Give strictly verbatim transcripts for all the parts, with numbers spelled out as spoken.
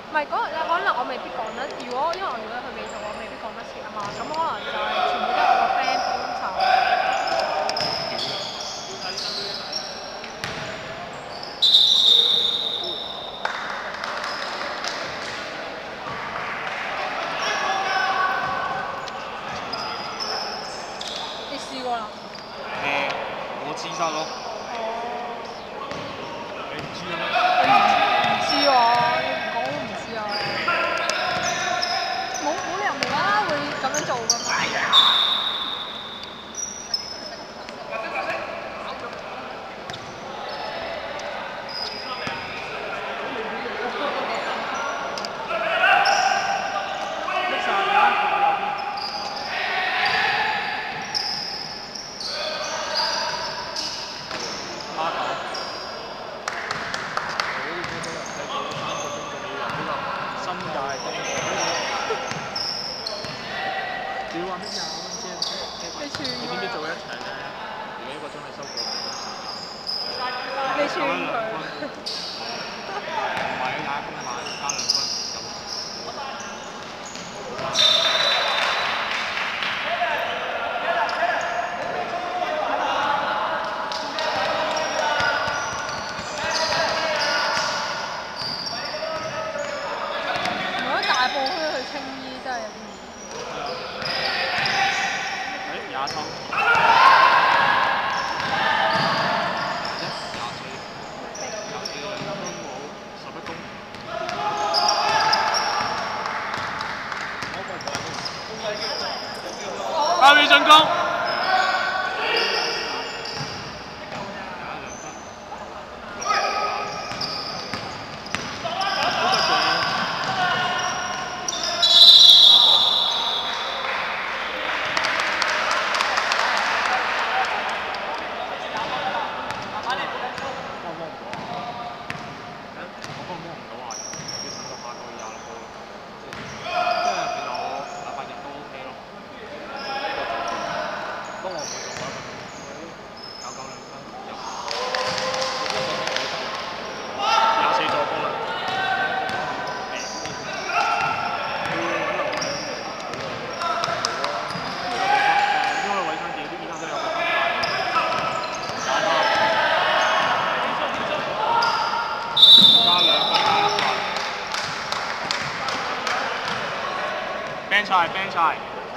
唔係嗰日可能我未必講得，如果因為我如果佢未做，我未必講得切啊嘛。咁可能就係全部都係我個 friend 幫手。你試過啦？ 誒，我知失咯。 哦。 你唔知啊咩？ 唔知喎，你唔講都唔知啊。冇冇理由無啦啦會咁樣做㗎嘛？你串佢？ 你知唔知做一場咧？如果一個鐘你收過你串佢？ 唔係打一分馬加兩分如果大埔區去青衣真係有啲誒廿抽。下面進攻。band 賽 band 賽，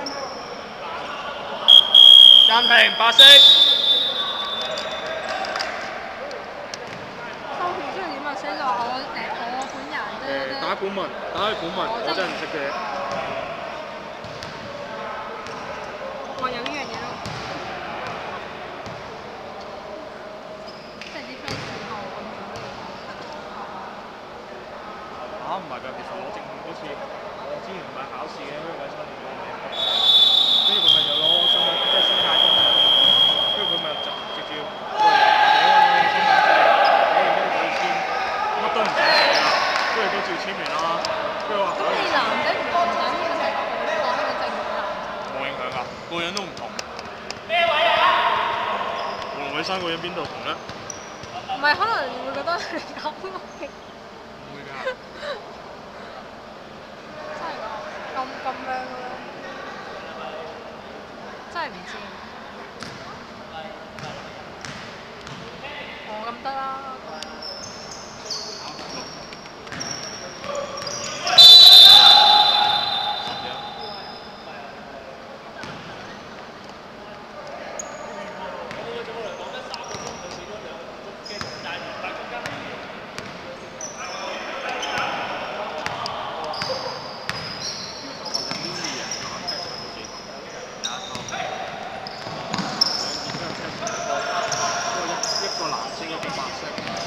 暫停白色。 收片需要點啊？寫就話我誒我本人啫。 誒打古文，打開古文，我真係唔識嘅。 我有呢樣嘢咯，即係啲 friend 試過咁樣。 嚇唔係㗎，其實我正好似我之前唔係考試嘅，因為為三年嘅嘢，跟住佢咪就攞心即係心態中嘅，跟住佢咪就直接過嚟攞我嘅心態出嚟，攞完跟住佢簽，乜都唔使寫啦，跟住都照簽完啦。跟住話咁你男仔唔同仔呢個係我我身份證嘅男仔。 冇影響㗎，個樣都唔同。咩位啊？黃偉山個樣邊度同咧？ 唔係，可能會覺得係咁咯。 唔會㗎。 真係咁咁樣嘅咩？真係唔知。我咁得啦。 一個藍色，一個白色。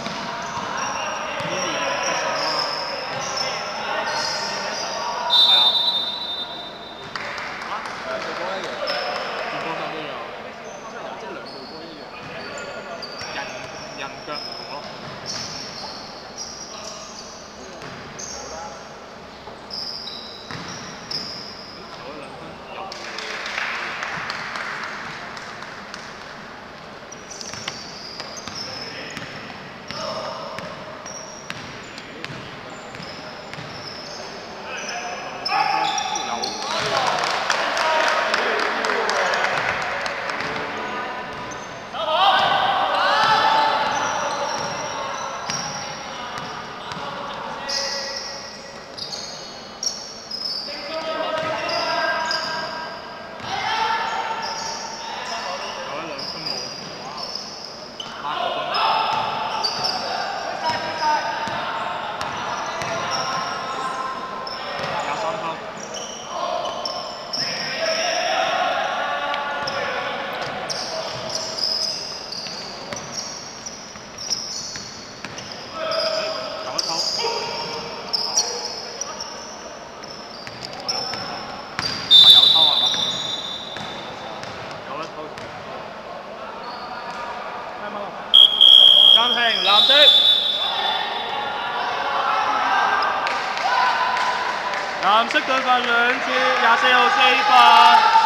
藍色對份兩次，廿四號四份。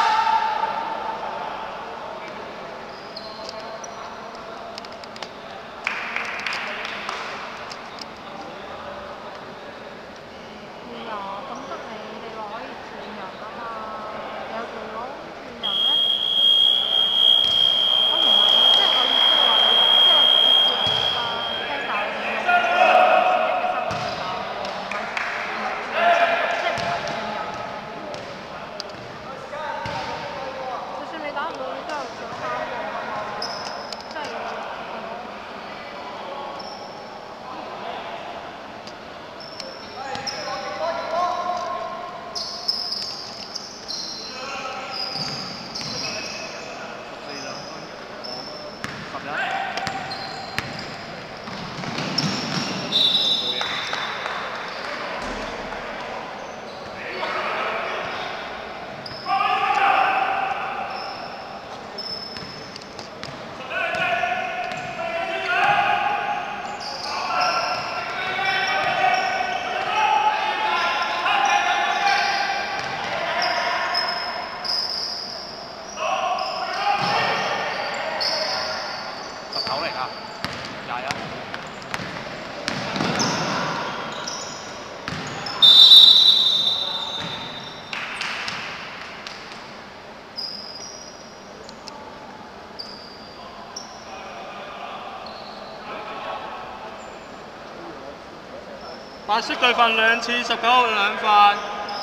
白色對份兩次，十九號兩份。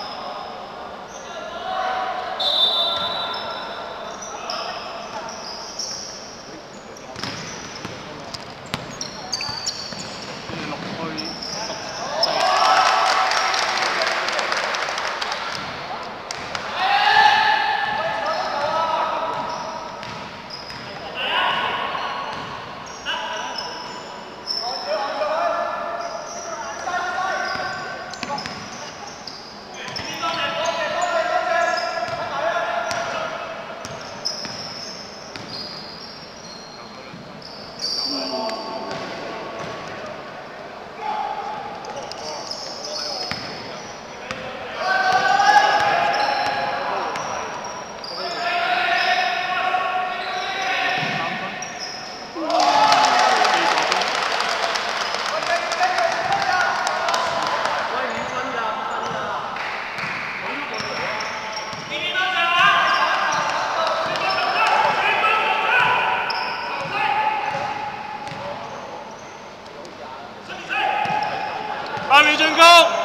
八秒進攻。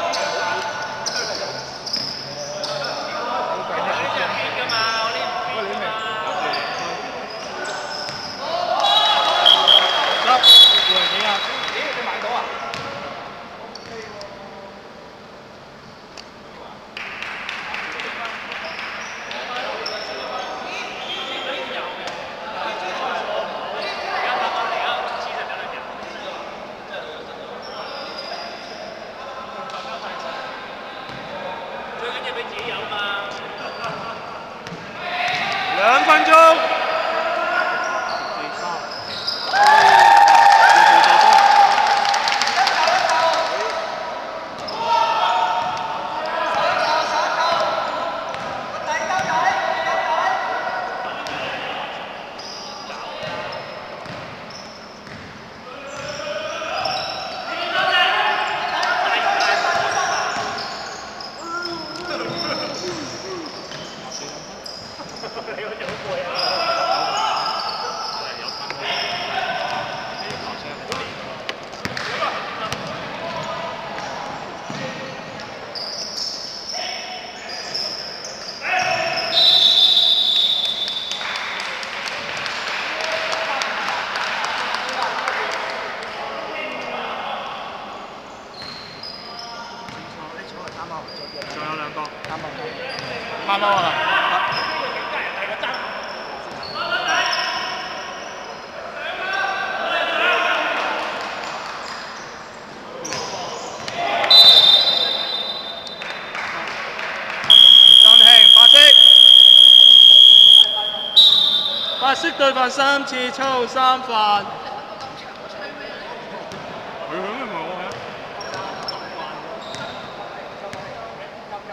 兩分鐘。仲有兩個，啱啱啱啱啦。暫停，白色，白色對份三次，七號三份。佢響咪我嘅。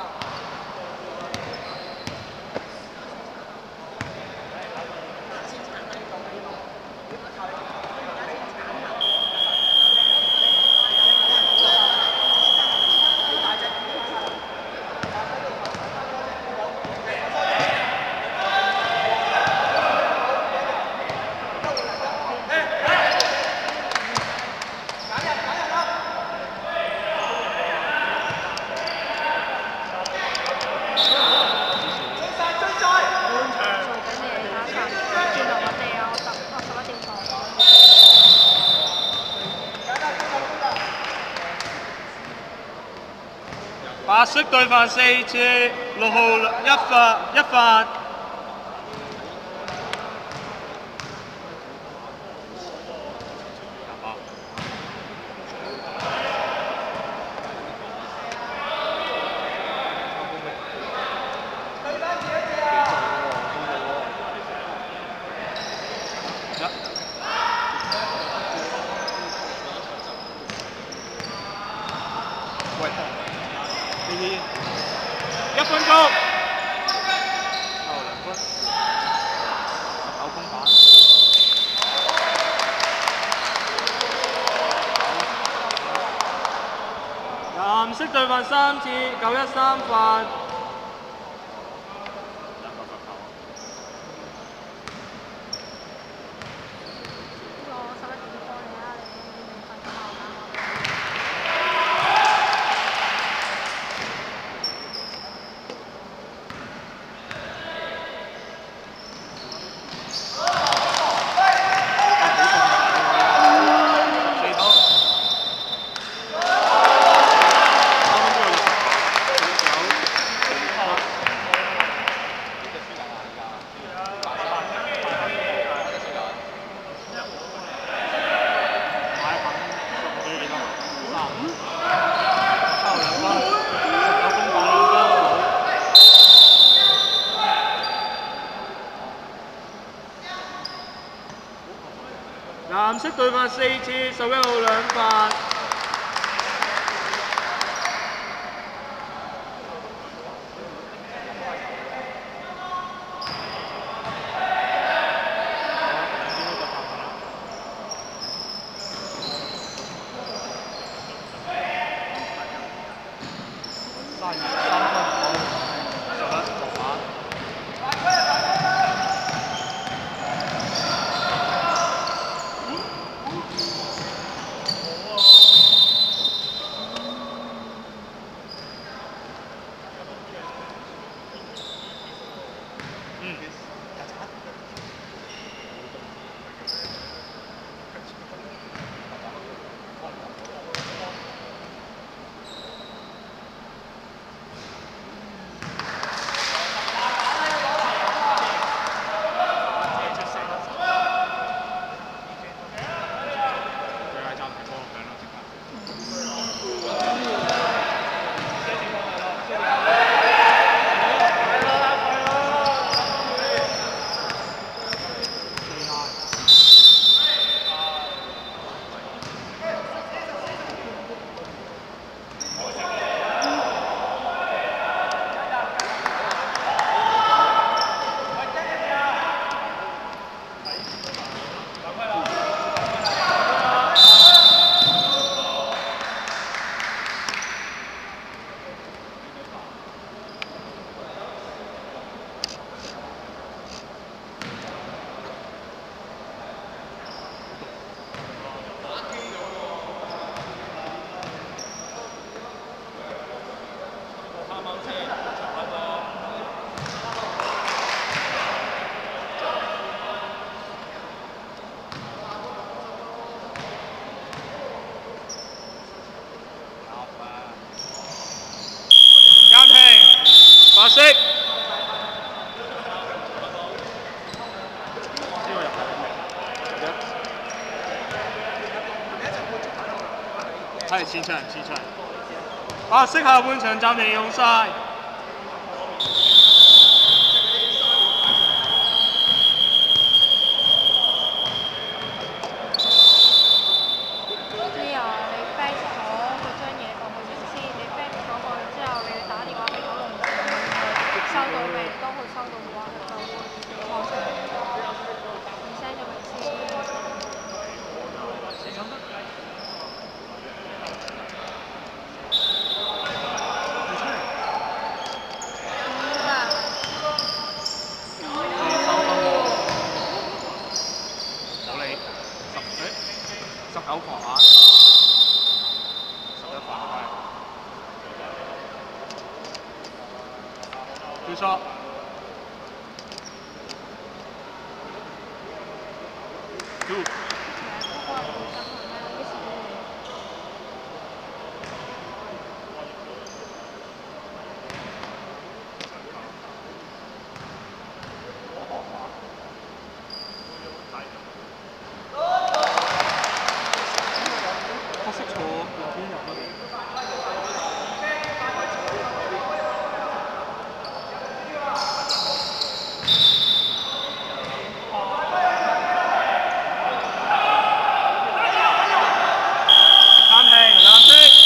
白色對犯四次，六號一發一發。喂，呢啲一分鐘，後兩分，十九分板，藍色對犯三次，九一三發。藍色對犯四次，十一號兩發。三分好，十一六發。暫停，白色。係前場，前場。白色下半場暫停用晒。十九防板，十一防係。跳錯。Two。 黑色坐右邊入咯。暫停，藍色。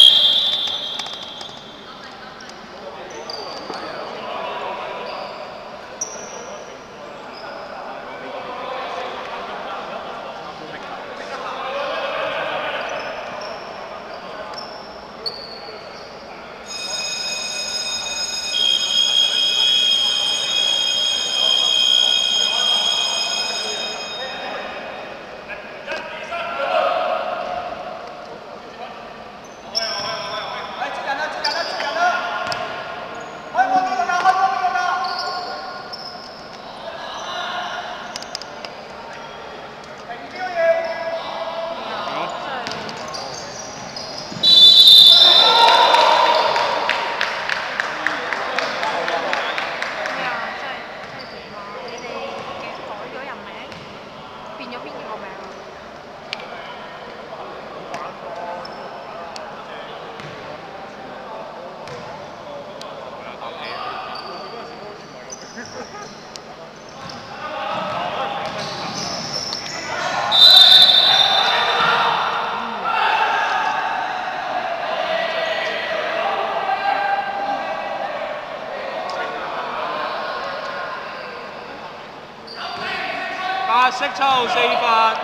白色抽四分。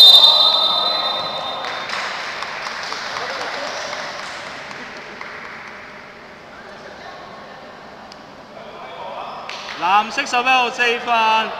藍色十一號四分。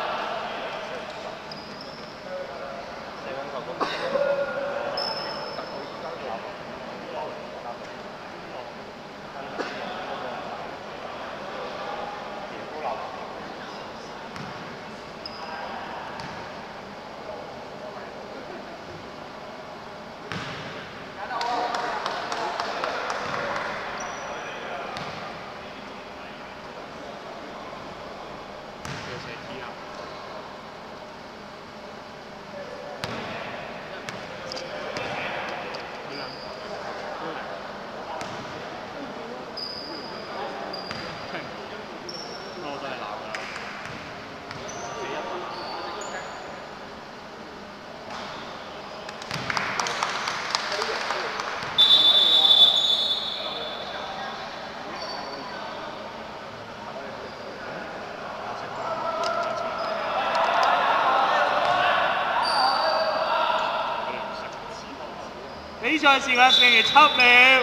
比賽時間剩餘七秒。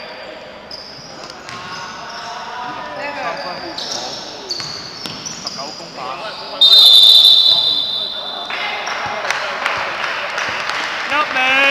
三分，十九公板。一秒。